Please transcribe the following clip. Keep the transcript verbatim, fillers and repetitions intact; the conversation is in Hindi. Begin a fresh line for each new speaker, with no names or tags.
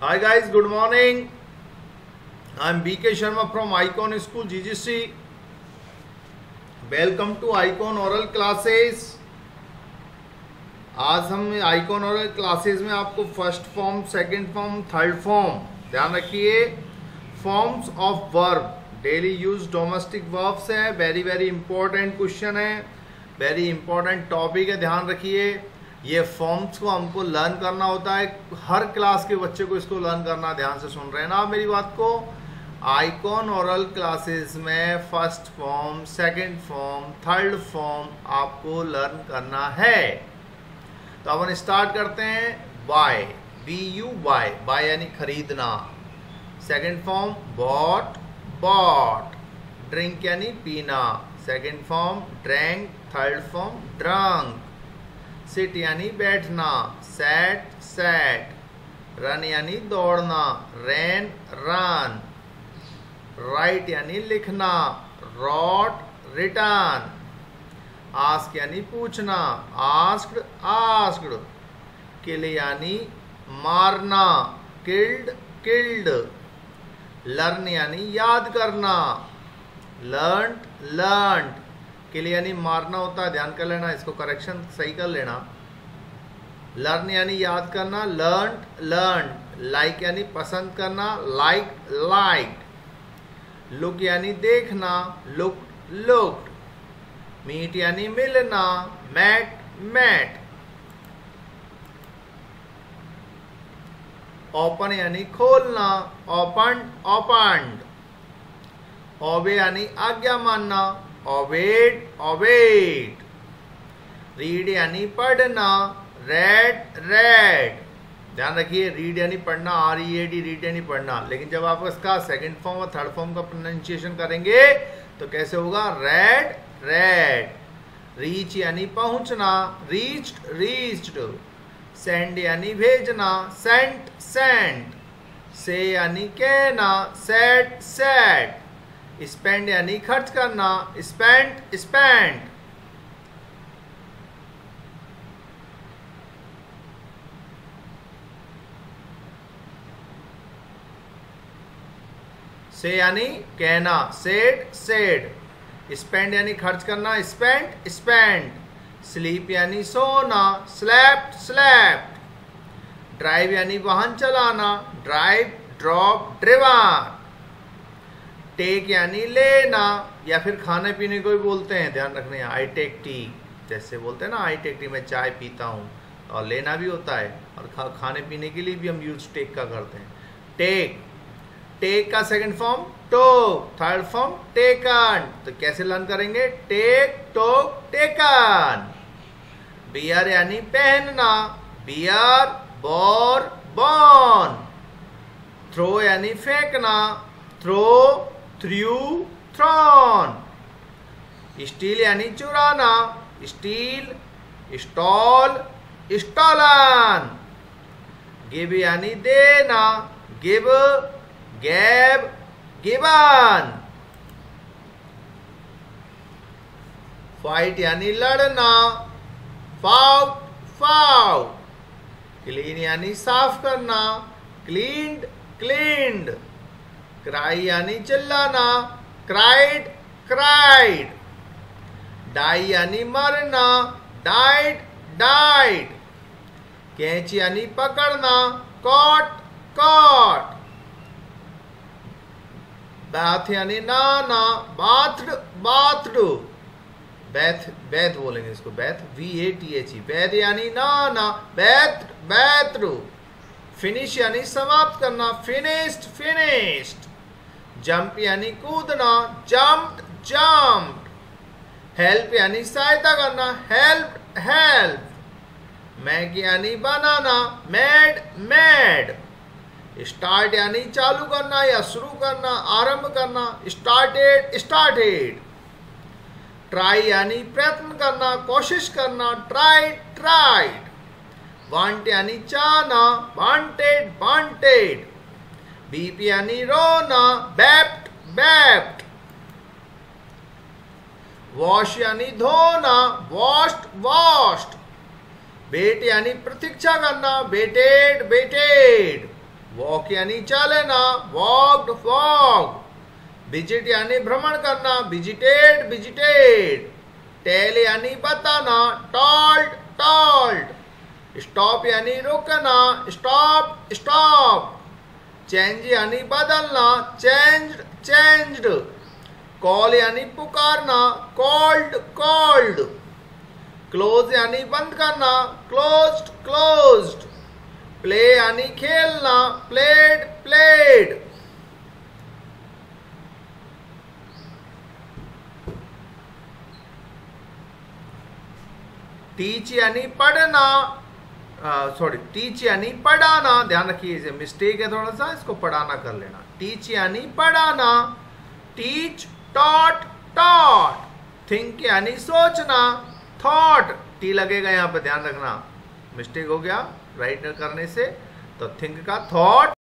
Hi guys, good morning. I am B K Sharma from Icon School G G C. Welcome to Icon Oral Classes. आज हम आइकॉन ओरल क्लासेस में आपको first form, second form, third form, ध्यान रखिए, forms of verb, daily use domestic verbs है. वेरी वेरी इंपॉर्टेंट क्वेश्चन है, वेरी इंपॉर्टेंट टॉपिक है, ध्यान रखिए. ये फॉर्म्स को हमको लर्न करना होता है, हर क्लास के बच्चे को इसको लर्न करना. ध्यान से सुन रहे हैं ना आप मेरी बात को. आइकॉन ओरल क्लासेस में first form, second form, third form आपको लर्न करना है. तो अपन स्टार्ट करते हैं. Buy, B U buy, buy यानी खरीदना. Second form bought, bought. Drink यानी पीना. Second form drank. Third form drunk. Sit यानी बैठना. Set, set. रन यानी दौड़ना. रैन, रन. राइट यानी लिखना. Rot, return. आस्क यानी पूछना. Asked, asked. किल यानी मारना. Killed, killed. लर्न यानी याद करना. Learned, learned. किल यानी मारना होता है, ध्यान कर लेना, इसको करेक्शन सही कर लेना. लर्न यानी याद करना. Learned, learned. लाइक यानी पसंद करना. Like, like. लुक यानी देखना. Look, looked. मीट यानी मिलना. Mat, mat. ओपन यानी खोलना. Open, opened. ओबे यानी आज्ञा मानना. Obeyed, obeyed. रीड यानी पढ़ना. Read, read. ध्यान रखिए, रीड यानी पढ़ना, R E A D, read यानी पढ़ना. लेकिन जब आप इसका सेकंड फॉर्म और थर्ड फॉर्म का प्रोनाउंसिएशन करेंगे तो कैसे होगा? Red, red. रीच यानी पहुंचना. Reached, reached. सेंड यानी भेजना. Sent, sent. से यानी कहना. Said, said. स्पेंड यानी खर्च करना. Spent, spend. से यानी कहना. Said, said. स्पेंड यानी खर्च करना. Spent, spend. स्लीप यानी सोना. Slapped, slapped. ड्राइव यानी वाहन चलाना. Drive, drop, driven. टेक यानी लेना, या फिर खाने पीने को भी बोलते हैं, ध्यान रखने. आई टेक टी, जैसे बोलते हैं ना, आई टेक टी, मैं चाय पीता हूँ, और लेना भी होता है, और खा, खाने पीने के लिए भी हम यूज टेक का करते हैं. टेक, टेक का second form took. Third form taken. तो कैसे लर्न करेंगे? टेक, टोक, टेकन. बियर यानी पहनना. Beer, bore, born. थ्रो यानी फेंकना. Throw, through, thrown. स्टील यानी चुराना. Steel, stall, stolen. गिव यानी देना. गिव, गैब, गिवन. फाइट यानी लड़ना. Fought, fought. क्लीन यानी साफ करना. Cleaned, cleaned. क्राई यानी चिल्लाना. Cried, cried. डाई यानी मरना. Died, died. कैंची यानी पकड़ना. Cot, cot. बाथ यानी नहाना. Bathed, bathed. बैथ, बैथ बोलेंगे इसको, bathe, B A T H E. Bathe यानी नहाना. बैथ, बैथड. फिनिश यानी समाप्त करना. Finished, finished. जंप यानी कूदना. Jumped, jumped. हेल्प यानी सहायता करना. Help, help. मैक यानी बनाना. Made, made. स्टार्ट यानी चालू करना या शुरू करना, आरंभ करना. Started, started. ट्राई यानी प्रयत्न करना, कोशिश करना. Tried, tried. वांट यानी चाहना. Wanted, wanted. बीप यानी रोना. बैप्ट, बैप्ट. वॉश यानी धोना. Washed, washed. वेट यानी प्रतीक्षा करना, वेटेड वेटेड। वॉक यानी चलना, वॉक्ड वॉक। विजिट यानी भ्रमण करना, विजिटेड विजिटेड। टेल यानी बताना, टॉल्ड टॉल्ड। स्टॉप यानी रुकना, स्टॉप स्टॉप। चेंज यानी बदलना, चेंज्ड चेंज्ड। कॉल यानी पुकारना, कॉल्ड कॉल्ड। क्लोज यानी बंद करना, क्लोज्ड क्लोज्ड। प्ले यानी खेलना, प्लेड प्लेड। टीच यानी पढ़ना, सॉरी टीच यानी पढ़ाना। ध्यान रखिए, इसे मिस्टेक है थोड़ा सा, इसको पढ़ाना कर लेना। टीच यानी पढ़ाना, टीच टॉट टॉट। थिंक यानी सोचना, थॉट। टी लगेगा यहाँ पे, ध्यान रखना, मिस्टेक हो गया राइट करने से, तो थिंक का थॉट।